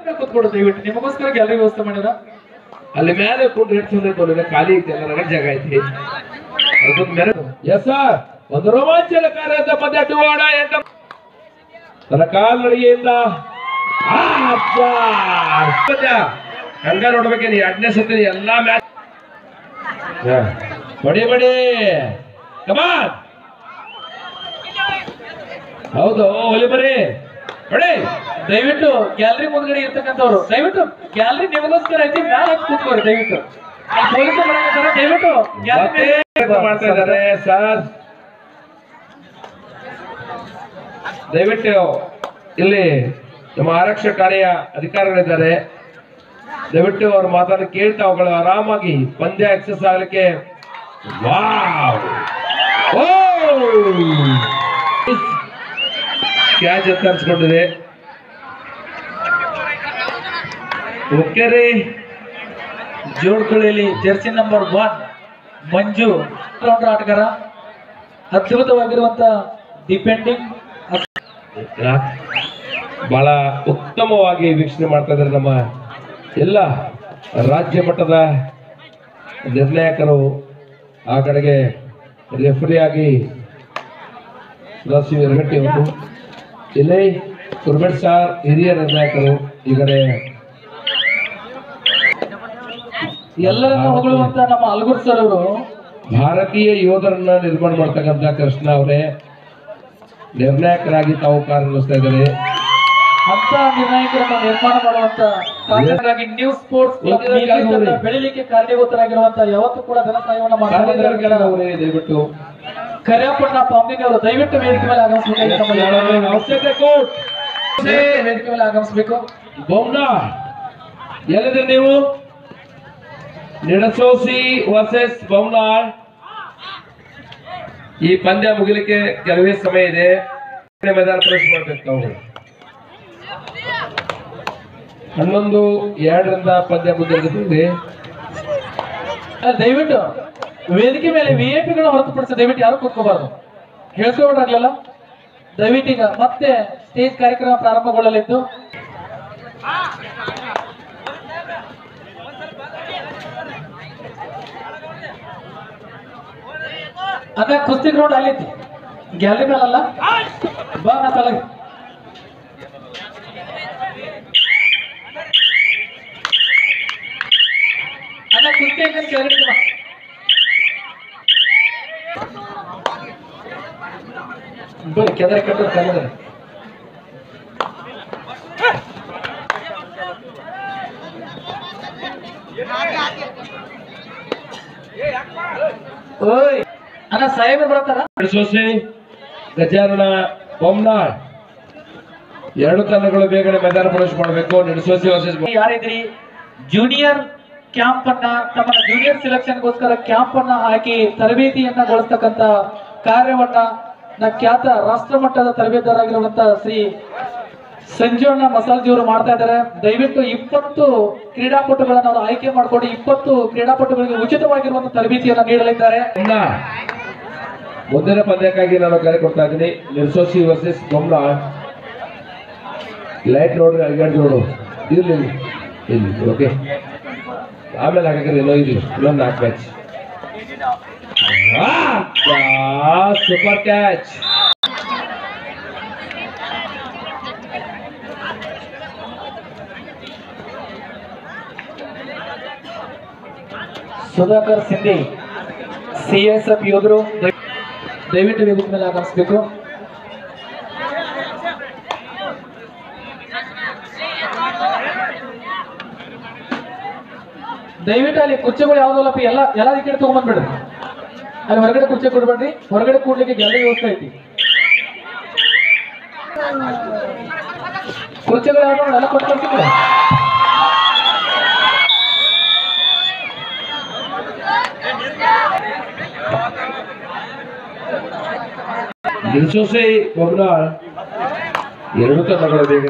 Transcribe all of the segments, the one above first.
ಕೂತ್ಕೊಡು ದಯವಿಟ್ಟು ನಿಮಗೋಸ್ಕರ ಗ್ಯಾಲರಿ ವ್ಯವಸ್ಥೆ ಮಾಡಿರ ಅಲ್ಲಿ ಮೇಲೆ ಕೂತು ಹಿಡ್ಸೋದಕ್ಕೆ ಖಾಲಿ ಐತೆ ಎಲ್ಲ ಜಾಗ ಐತಿ ಎಸ್ ಸರ್ ಒಂದು ರೋಮಾಂಚನಕಾರಿಯಾದ ಪಂದ್ಯ ಟುವಾಡ ಎಂಟ ತನ್ನ ಕಾಲ್ನಡಿಗೆಯಿಂದ ಹಂಗ ನೋಡ್ಬೇಕೇನಿ 2ನೇ ಸತಿ ಎಲ್ಲಾ ಮ್ಯಾಚ್ ಬಡಿ ಬಡಿ ಕಮಾನ್ ಹೌದು ಒಲಿ ಬರೀ ಬಡಿ ದಯವಿಟ್ಟು ಗ್ಯಾಲರಿ ಮುಂದ್ಗಡೆ ಇರ್ತಕ್ಕಂಥವ್ರು ದಯವಿಟ್ಟು ಗ್ಯಾಲರಿ ನಿಮಗೋಸ್ಕರ ಐತಿ ಮ್ಯಾಲ ಹಾಕಿ ಕೂತ್ಕೋರಿ ದಯವಿಟ್ಟು ದಯವಿಟ್ಟು ಮಾಡ್ತಾ ಇದ್ದಾರೆ ಸರ್ ದಯವಿಟ್ಟು ಇಲ್ಲಿ ನಮ್ಮ ಆರಕ್ಷಕ ಕಾರ್ಯ ಅಧಿಕಾರಿಗಳಿದ್ದಾರೆ ದಯವಿಟ್ಟು ಅವ್ರ ಮಾತನ್ನು ಕೇಳ್ತಾ ಅವುಗಳು ಆರಾಮಾಗಿ ಪಂದ್ಯ ಎಕ್ಸಸ್ ಆಗ್ಲಿಕ್ಕೆ ಕ್ಯಾಚ್ ಎತ್ತರಿಸ್ಕೊಂಡಿದೆ ಓಕೆ ರೀ ಜೋಡ್ಕೊಳ್ಳಿ ಜರ್ಸಿ ನಂಬರ್ 1 ಮಂಜು ಆಟಗಾರ ಅದ್ಭುತವಾಗಿರುವಂತ ಡಿಪೆಂಡಿಂಗ್ ಬಹಳ ಉತ್ತಮವಾಗಿ ವೀಕ್ಷಣೆ ಮಾಡ್ತಾ ಇದ್ದಾರೆ ನಮ್ಮ ಎಲ್ಲ ರಾಜ್ಯ ಮಟ್ಟದ ನಿರ್ಣಾಯಕರು ಆ ಕಡೆಗೆ ರೆಫರಿ ಆಗಿ ಎರಗಟ್ಟಿ ಅವರು ಇಲ್ಲಿ ಕುರ್ಬೇಟ್ ಸಾರ್ ಹಿರಿಯ ನಿರ್ಣಾಯಕರು ಈ ಕಡೆ ಎಲ್ಲರನ್ನ ಹೊಗಳುವಂತ ನಮ್ಮ ಅಲ್ಗೂರ್ ಸರ್ ಅವರು ಭಾರತೀಯ ಯೋಧರನ್ನ ನಿರ್ಮಾಣ ಮಾಡ್ತಕ್ಕಂಥ ಕೃಷ್ಣ ಅವರೇ ನಿರ್ಣಾಯಕರಾಗಿ ತಾವು ಕಾರ್ಯನಿರ್ವಹಿಸ್ತಾ ಇದ್ದಾರೆ ಅಂತ ನಿರ್ಣಾಯಕರನ್ನ ನಿರ್ಮಾಣ ಮಾಡುವಂತ ನ್ಯೂ ಸ್ಪೋರ್ಟ್ಸ್ ಬೆಳಿಲಿಕ್ಕೆ ಕಾರಣೀಭೂತರಾಗಿರುವಂತ ಯಾವತ್ತೂ ಕೂಡ ಧನ ಸಹಾಯವನ್ನು ಮಾಡ್ತಾರೆ ದಯವಿಟ್ಟು ಕರಿಯಪ್ಪಣ್ಣ ಪಂಪಿಂಗ್ ಅವರು ದಯವಿಟ್ಟು ವೇದಿಕೆ ಮೇಲೆ ಆಗಮಿಸಬೇಕು ವೇದಿಕೆ ಮೇಲೆ ಆಗಮಿಸಬೇಕು ಬೊಮ್ನಾ ಎಲ್ಲಿದೆ ನೀವು ನಿಡಸೋಸಿ ವರ್ಸಸ್ ಬೊಮ್ನಾಳ್ ಈ ಪಂದ್ಯ ಮುಗಿಲಿಕ್ಕೆ ಕೆಲವೇ ಸಮಯ ಇದೆ ಮೈದಾನ ಪ್ರವೇಶ ಮಾಡಬೇಕು ತಾವು 11-2 ಪಂದ್ಯ ಮುಂದುವರೆದಿದೆ ದಯವಿಟ್ಟು ವೇದಿಕೆ ಮೇಲೆ ವಿಐಪಿಗಳು ಹೊರತುಪಡಿಸಿ ದಯವಿಟ್ಟು ಯಾರು ಕೂತ್ಕೋಬಾರ್ದು ಹೇಳ್ಸ್ಕೊಬಿಟ್ರಾಗ್ಲಲ್ಲ ದಯವಿಟ್ಟು ಈಗ ಮತ್ತೆ ಸ್ಟೇಜ್ ಕಾರ್ಯಕ್ರಮ ಪ್ರಾರಂಭಗೊಳ್ಳಲಿದ್ದು ಅದ ಕುಸ್ತಿ ಗ್ರೌಂಡ್ ಅಲ್ಲಿತ್ತು ಗ್ಯಾಲರಿ ಮೇಲಲ್ಲ ಬಾ ನಾ ತಲಗಿ ಅದ ಕುಸ್ತಿ ಗ್ಯಾಲರಿ ಬಾ ಬರೀ ಕೆದರಿ ಕಟ್ಟೋದು ಕಲಿದ್ರೆ ಓಯ್ ಅಣ್ಣ ಸಾಹೇಬರು ಬರ್ತಾರ ಸೋಸೆ ಗಜಾನನ ಬೊಮ್ನಾಳ್ 2 ತಂಡಗಳು ಬೇಗನೆ ಮೈದಾನ ಪ್ರವೇಶ ಮಾಡಬೇಕು ನಿಡಸೋಸಿ ವರ್ಸಸ್ ಯಾರಿದ್ರಿ ಜೂನಿಯರ್ ಕ್ಯಾಂಪ್ ಅನ್ನ ತಮ್ಮ ಜೂನಿಯರ್ ಸೆಲೆಕ್ಷನ್ಗೋಸ್ಕರ ಕ್ಯಾಂಪ್ ಅನ್ನ ಹಾಕಿ ತರಬೇತಿಯನ್ನ ಗೊಳಿಸ್ತಕ್ಕಂತ ಕಾರ್ಯವನ್ನ ಖ್ಯಾತ ರಾಷ್ಟ್ರ ಮಟ್ಟದ ತರಬೇತುದಾರರಾಗಿರುವಂತ ಶ್ರೀ ಸಂಜೀವಣ್ಣ ಮಸಾಲ್ಜಿ ಅವರು ಮಾಡ್ತಾ ಇದ್ದಾರೆ ದಯವಿಟ್ಟು 20 ಕ್ರೀಡಾಪಟುಗಳನ್ನ ಅವರು ಆಯ್ಕೆ ಮಾಡಿಕೊಂಡು 20 ಕ್ರೀಡಾಪಟುಗಳಿಗೆ ಉಚಿತವಾಗಿರುವಂತಹ ತರಬೇತಿಯನ್ನ ನೀಡಲಿದ್ದಾರೆ ಮುಂದಿನ ಪಂದ್ಯಕ್ಕಾಗಿ ನಾನು ಕರೆ ಕೊಡ್ತಾ ಇದ್ದೀನಿ ನಿಡಸೋಸಿ ವರ್ಸಸ್ ಬೊಮ್ನಾಳ್ ಲೈಟ್ ನೋಡ್ರಿ ಅಲ್ಗಾಡ್ ನೋಡು ಇಲ್ಲಿ ಇಲ್ಲಿ ಓಕೆ ಆಮೇಲೆ ಹಾಕಿದ್ರೆ ಏನೋ ಇದು ಇನ್ನೊಂದು 4 match super catch Sudhakar Sindhi CSF ಯೋಧರು ದಯವಿಟ್ಟು ವೇದಿಕೆ ಮೇಲೆ ಆಗಮಿಸಬೇಕು ದಯವಿಟ್ಟು ಅಲ್ಲಿ ಕುರ್ಚಿಗಳು ಯಾವ್ದಲ್ಲಪ್ಪ ಎಲ್ಲ ಕಡೆ ತಗೊಂಡ್ಬಂದ್ಬಿಡ್ರಿ ಅಲ್ಲಿ ಹೊರಗಡೆ ಕುರ್ಚಿ ಕೊಡ್ಬೇಡ್ರಿ ಹೊರಗಡೆ ಕೂಡ್ಲಿಕ್ಕೆ ಗ್ಯಾಲರಿ ವ್ಯವಸ್ಥೆ ಐತಿ ಕುರ್ಚಿಗಳು ಯಾವ್ದು ಎಲ್ಲ ಕೊಟ್ಕೊಳ್ತೀವಿ ನಿಡಸೋಸಿ ಬೊಮ್ನಾಳ್ 2 ತಂಡಗಳು ಬೇಗ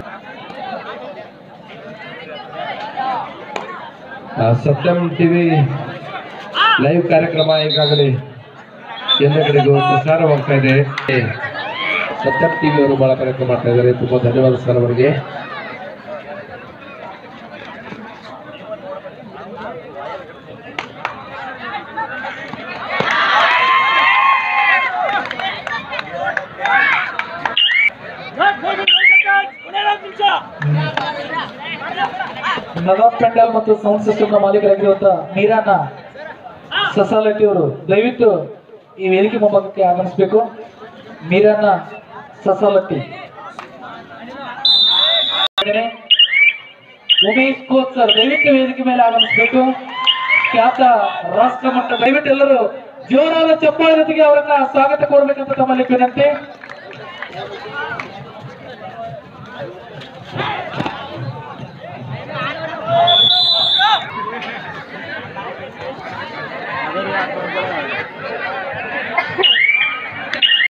ಸತ್ಯಂ ಟಿವಿ ಲೈವ್ ಕಾರ್ಯಕ್ರಮ ಈಗಾಗಲೇ ಎಲ್ಲ ಕಡೆಗೂ ಪ್ರಸಾರವಾಗ್ತಾ ಇದೆ ಸತ್ಯಂ ಟಿವಿ ಅವರು ಬಹಳ ಕಾರ್ಯಕ್ರಮ ಮಾಡ್ತಾ ಇದ್ದಾರೆ ತುಂಬಾ ಧನ್ಯವಾದ ಸರ್ ಅವರಿಗೆ ನವಾಬ್ ಪೆಂಡಲ್ ಮತ್ತು ಸೌಂಡ್ ಸಿಸ್ಟಮ್ ನ ಮಾಲೀಕರಾಗಿರುವಂತ ಮೀರಾನ ಸಸಾಲಟ್ಟಿ ಅವರು ದಯವಿಟ್ಟು ಈ ವೇದಿಕೆ ಮುಂಭಾಗಕ್ಕೆ ಆಗಮಿಸಬೇಕು. ಮೀರಾನ ಸಸಾಲಟ್ಟಿ. ಉಮೇಶ್ ಕೋಚ್ ಸರ್ ದಯವಿಟ್ಟು ವೇದಿಕೆ ಮೇಲೆ ಆಗಮಿಸಬೇಕು. ಖ್ಯಾತ ರಾಷ್ಟ್ರ ಮಟ್ಟ ದಯವಿಟ್ಟು ಎಲ್ಲರೂ ಜೋರಾದ ಚಪ್ಪಾಳೆ ಜೊತೆಗೆ ಅವರನ್ನ ಸ್ವಾಗತ ಕೋರಬೇಕಂತ ತಮ್ಮಲ್ಲಿ ವಿನಂತಿ.